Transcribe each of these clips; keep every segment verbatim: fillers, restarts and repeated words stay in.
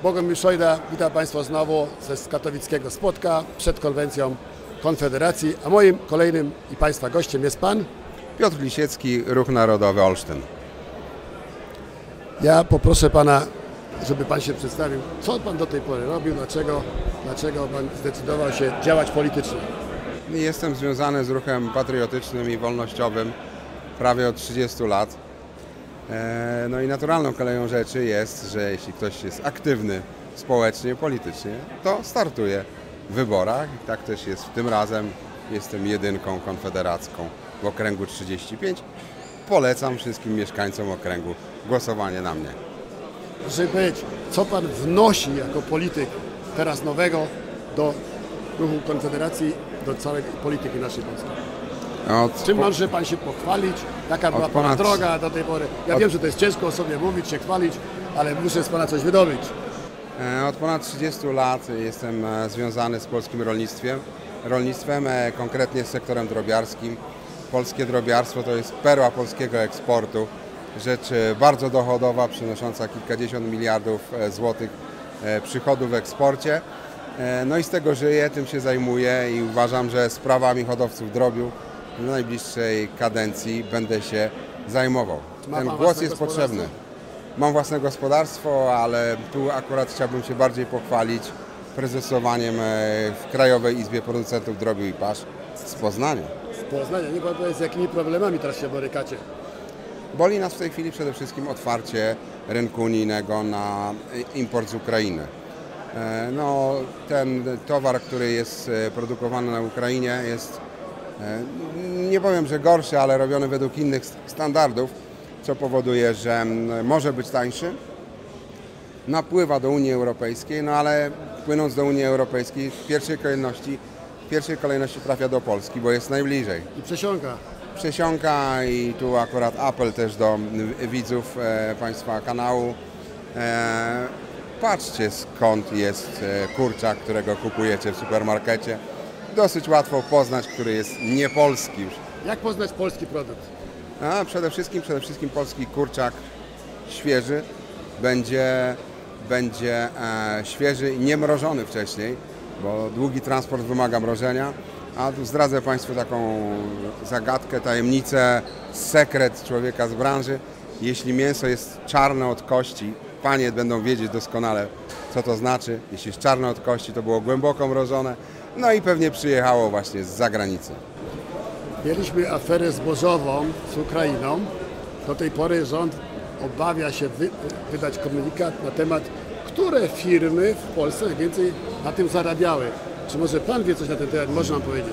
Bogomil Szojda, witam Państwa znowu ze katowickiego Spodka przed konwencją Konfederacji, a moim kolejnym i Państwa gościem jest Pan? Piotr Lisiecki, Ruch Narodowy Olsztyn. Ja poproszę Pana, żeby Pan się przedstawił, co Pan do tej pory robił, dlaczego, dlaczego Pan zdecydował się działać politycznie. Jestem związany z ruchem patriotycznym i wolnościowym prawie od trzydziestu lat. No i naturalną koleją rzeczy jest, że jeśli ktoś jest aktywny społecznie, politycznie, to startuje w wyborach i tak też jest tym razem. Jestem jedynką konfederacką w okręgu trzydzieści pięć. Polecam wszystkim mieszkańcom okręgu głosowanie na mnie. Żeby powiedzieć, co Pan wnosi jako polityk teraz nowego do ruchu Konfederacji, do całej polityki naszej Polski? Od, Czym może Pan się pochwalić? Jaka była Pana ponad, droga do tej pory? Ja od, wiem, że to jest ciężko o sobie mówić, się chwalić, ale muszę z Pana coś wydobyć. Od ponad trzydziestu lat jestem związany z polskim rolnictwem, rolnictwem, konkretnie z sektorem drobiarskim. Polskie drobiarstwo to jest perła polskiego eksportu, rzecz bardzo dochodowa, przynosząca kilkadziesiąt miliardów złotych przychodów w eksporcie. No i z tego żyję, tym się zajmuję i uważam, że sprawami hodowców drobiu w najbliższej kadencji będę się zajmował. Ten głos jest potrzebny. Mam własne gospodarstwo, ale tu akurat chciałbym się bardziej pochwalić prezesowaniem w Krajowej Izbie Producentów Drobiu i Pasz z Poznania. Z Poznania, nie Pan powie, z jakimi problemami teraz się borykacie? Boli nas w tej chwili przede wszystkim otwarcie rynku unijnego na import z Ukrainy. No, ten towar, który jest produkowany na Ukrainie, jest, nie powiem, że gorszy, ale robiony według innych standardów, co powoduje, że może być tańszy, napływa do Unii Europejskiej, no ale płynąc do Unii Europejskiej w pierwszej kolejności, w pierwszej kolejności trafia do Polski, bo jest najbliżej. I przesiąka. Przesiąka i tu akurat apel też do widzów e, Państwa kanału. E, patrzcie, skąd jest kurczak, którego kupujecie w supermarkecie. Dosyć łatwo poznać, który jest niepolski już. Jak poznać polski produkt? A przede wszystkim, przede wszystkim polski kurczak świeży będzie, będzie e, świeży i nie mrożony wcześniej, bo długi transport wymaga mrożenia. A tu zdradzę Państwu taką zagadkę, tajemnicę, sekret człowieka z branży. Jeśli mięso jest czarne od kości, panie będą wiedzieć doskonale, co to znaczy. Jeśli jest czarne od kości, to było głęboko mrożone, no i pewnie przyjechało właśnie z zagranicy. Mieliśmy aferę zbożową z Ukrainą. Do tej pory rząd obawia się wy, wydać komunikat na temat, które firmy w Polsce najwięcej na tym zarabiały. Czy może Pan wie coś na ten temat, można powiedzieć?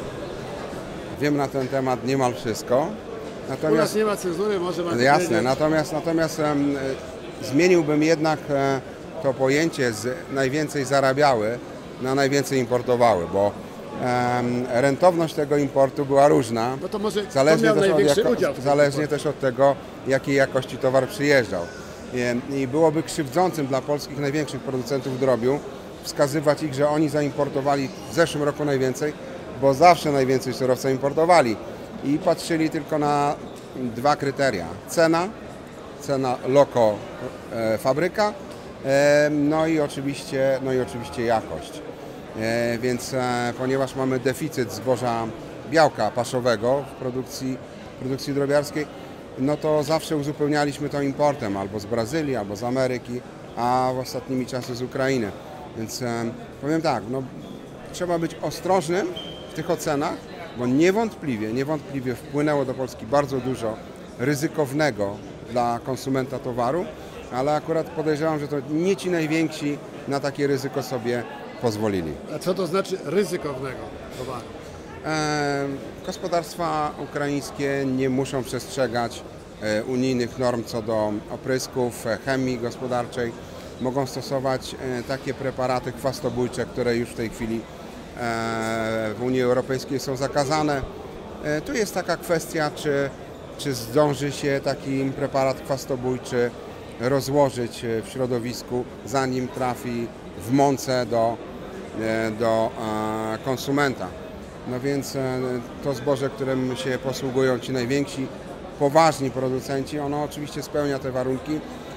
Wiem na ten temat niemal wszystko. Natomiast, u nas nie ma cenzury, może Pan jasne, powiedzieć. natomiast, natomiast um, zmieniłbym jednak e, to pojęcie z najwięcej zarabiały na najwięcej importowały, bo um, rentowność tego importu była różna. No to może zależnie to miał też największy od, jako, udział w zależnie też od tego, jakiej jakości towar przyjeżdżał. I, i byłoby krzywdzącym dla polskich największych producentów drobiu wskazywać ich, że oni zaimportowali w zeszłym roku najwięcej, bo zawsze najwięcej surowca importowali i patrzyli tylko na dwa kryteria. Cena, cena loko e, fabryka, e, no, i oczywiście, no i oczywiście jakość. E, więc e, ponieważ mamy deficyt zboża białka paszowego w produkcji, produkcji drobiarskiej, no to zawsze uzupełnialiśmy to importem albo z Brazylii, albo z Ameryki, a w ostatnimi czasy z Ukrainy. Więc e, powiem tak, no, trzeba być ostrożnym w tych ocenach, bo niewątpliwie, niewątpliwie wpłynęło do Polski bardzo dużo ryzykownego dla konsumenta towaru, ale akurat podejrzewam, że to nie ci najwięksi na takie ryzyko sobie pozwolili. A co to znaczy ryzykownego towaru? E, gospodarstwa ukraińskie nie muszą przestrzegać e, unijnych norm co do oprysków, e, chemii gospodarczej. Mogą stosować e, takie preparaty chwastobójcze, które już w tej chwili e, w Unii Europejskiej są zakazane. E, tu jest taka kwestia, czy, czy zdąży się taki preparat chwastobójczy rozłożyć w środowisku, zanim trafi w mące do, e, do e, konsumenta. No więc e, to zboże, którym się posługują ci najwięksi, poważni producenci, ono oczywiście spełnia te warunki,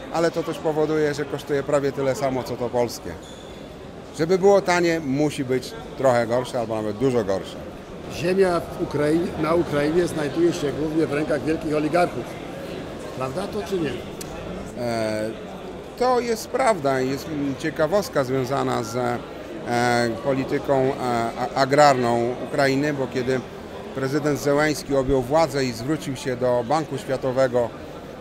ale to też powoduje, że kosztuje prawie tyle samo, co to polskie. Żeby było tanie, musi być trochę gorsze, albo nawet dużo gorsze. Ziemia w Ukrainie, na Ukrainie znajduje się głównie w rękach wielkich oligarchów. Prawda to czy nie? E, to jest prawda. Jest ciekawostka związana z e, polityką e, agrarną Ukrainy, bo kiedy prezydent Zełenski objął władzę i zwrócił się do Banku Światowego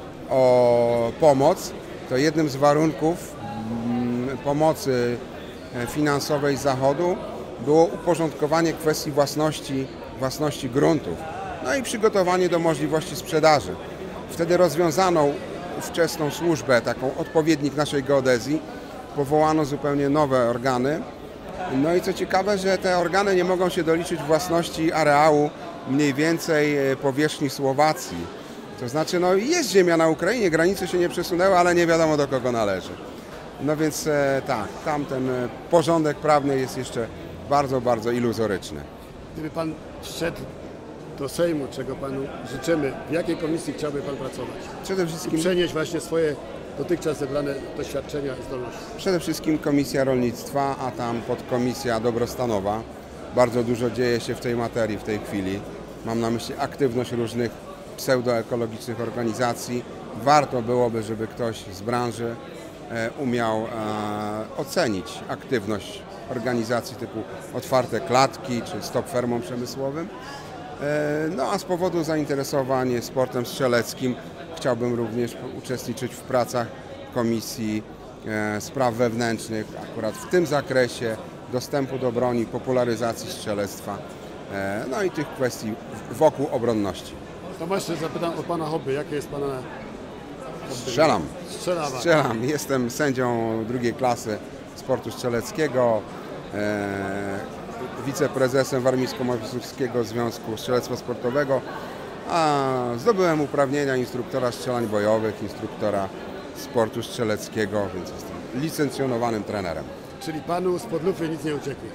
o pomoc, to jednym z warunków mm, pomocy finansowej Zachodu było uporządkowanie kwestii własności, własności gruntów, no i przygotowanie do możliwości sprzedaży. Wtedy rozwiązano ówczesną służbę, taką odpowiednik naszej geodezji, powołano zupełnie nowe organy. No i co ciekawe, że te organy nie mogą się doliczyć własności areału mniej więcej powierzchni Słowacji. To znaczy, no jest ziemia na Ukrainie, granice się nie przesunęły, ale nie wiadomo do kogo należy. No więc e, tak, tam ten e, porządek prawny jest jeszcze bardzo, bardzo iluzoryczny. Gdyby Pan wszedł do Sejmu, czego Panu życzymy, w jakiej komisji chciałby Pan pracować? Przede I wszystkim, przenieść właśnie swoje dotychczas zebrane doświadczenia i zdolności. przede wszystkim Komisja Rolnictwa, a tam podkomisja dobrostanowa. Bardzo dużo dzieje się w tej materii w tej chwili. Mam na myśli aktywność różnych pseudoekologicznych organizacji. Warto byłoby, żeby ktoś z branży umiał ocenić aktywność organizacji typu Otwarte Klatki czy Stop Fermom Przemysłowym. No a z powodu zainteresowań sportem strzeleckim chciałbym również uczestniczyć w pracach Komisji Spraw Wewnętrznych, akurat w tym zakresie dostępu do broni, popularyzacji strzelectwa, no i tych kwestii wokół obronności. To jeszcze zapytam o Pana hobby. Jakie jest Pana hobby? Strzelam. Strzelała. Strzelam. Jestem sędzią drugiej klasy sportu strzeleckiego, e, wiceprezesem Warmińsko-Mazurskiego Związku Strzelectwa Sportowego, a zdobyłem uprawnienia instruktora strzelań bojowych, instruktora sportu strzeleckiego, więc jestem licencjonowanym trenerem. Czyli Panu spod lufy nic nie ucieknie.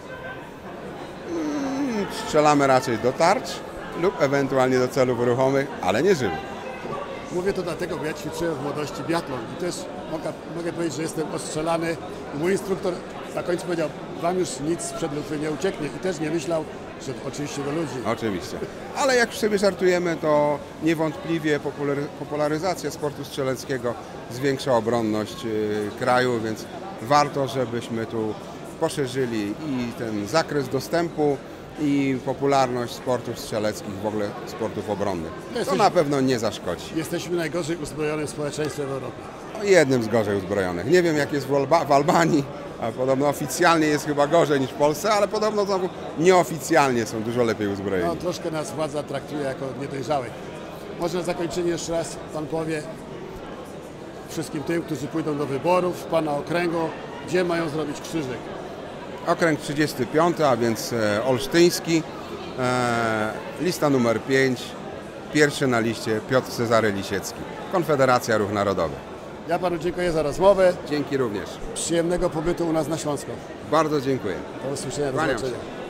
Mm, strzelamy raczej do tarcz lub ewentualnie do celów ruchomych, ale nie żywych. Mówię to dlatego, bo ja ćwiczyłem w młodości biatlon i też mogę, mogę powiedzieć, że jestem ostrzelany. Mój instruktor na końcu powiedział, Wam już nic sprzed lufy nie ucieknie i też nie myślał, że oczywiście do ludzi. Oczywiście. Ale jak sobie żartujemy, to niewątpliwie popularyzacja sportu strzeleckiego zwiększa obronność kraju, więc warto, żebyśmy tu poszerzyli i ten zakres dostępu, i popularność sportów strzeleckich, w ogóle sportów obronnych. To na pewno nie zaszkodzi. Jesteśmy najgorzej uzbrojonym społeczeństwem w Europie. No, jednym z gorzej uzbrojonych. Nie wiem, jak jest w, Alba w Albanii, a podobno oficjalnie jest chyba gorzej niż w Polsce, ale podobno znowu nieoficjalnie są dużo lepiej uzbrojeni. No, troszkę nas władza traktuje jako niedojrzałych. Może na zakończenie jeszcze raz Pan powie wszystkim tym, którzy pójdą do wyborów w Pana okręgu, gdzie mają zrobić krzyżyk. Okręg trzydziesty piąty, a więc e, olsztyński, e, lista numer pięć, pierwszy na liście Piotr Cezary Lisiecki, Konfederacja Ruch Narodowy. Ja Panu dziękuję za rozmowę. Dzięki również. Przyjemnego pobytu u nas na Śląsku. Bardzo dziękuję. Do usłyszenia, do Kłaniam zobaczenia. się.